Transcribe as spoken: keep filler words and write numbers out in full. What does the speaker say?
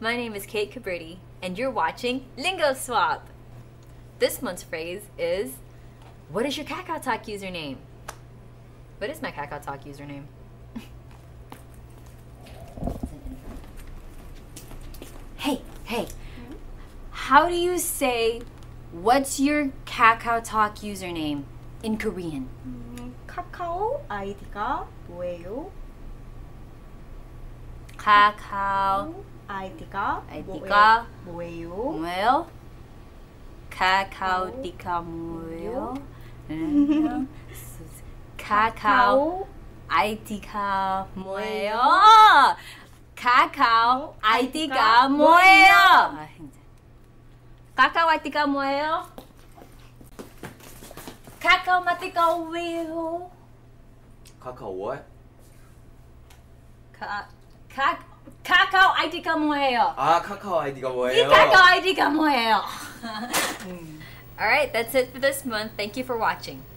My name is Kate Cabriti, and you're watching Lingo Swap. This month's phrase is, what is your Kakao Talk username? What is my Kakao Talk username? Hey, hey, how do you say, what's your Kakao Talk username in Korean? 음, 카카오 아이디가 뭐예요? 카카오 아이디가 아이디가 뭐예요? 뭐예요? 카카오티가 뭐예요? 카카오 아이디가 뭐예요? 카카오 아이디가 뭐예요? 카카오 아이디가 뭐예요? 카카오 아이디가 왜요? Kakao what? 카, 카, 카카오 아이디가 뭐예요? 아, 카카오 아이디가 이 뭐예요? 카카오 아이디가 뭐예요? Alright, that's it for this month. Thank you for watching.